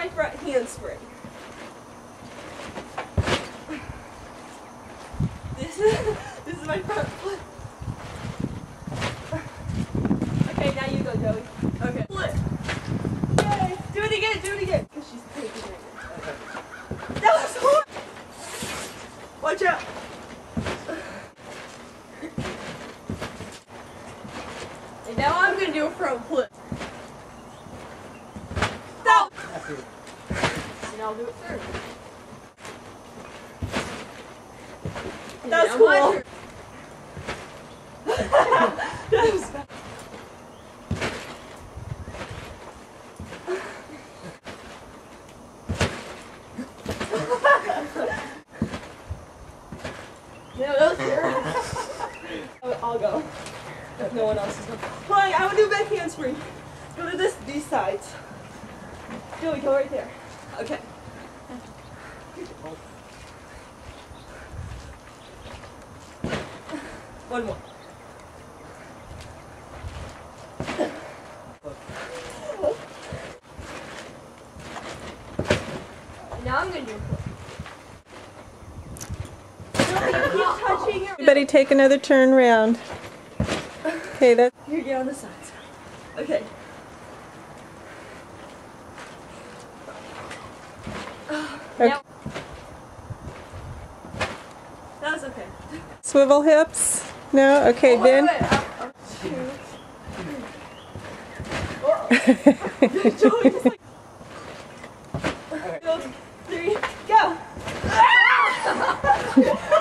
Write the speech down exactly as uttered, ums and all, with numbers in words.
my front handspring. This is this is my front foot. Okay, now you go, Joey. Okay. Flip. Yay! Do it again. Do it again. Cause she's taking it. Okay. That was hard. Watch out. And now I'm gonna do a front flip. Stop. And I'll do it third. That was cool. That was fun. No, that was terrible. I'll go. If no one else is going. Come on, I will do back handspring. Go to this, these sides. Joey, go right there. Okay. One more. Now I'm going to do a flip. Keep touching your... Everybody take another turn around. Okay, that's... Here, get on the sides. Okay. Okay. Now, that was okay. Swivel hips? No? Okay, oh, then. Wait, wait. Up, up, two, three. Joey, just like... Two, three, go!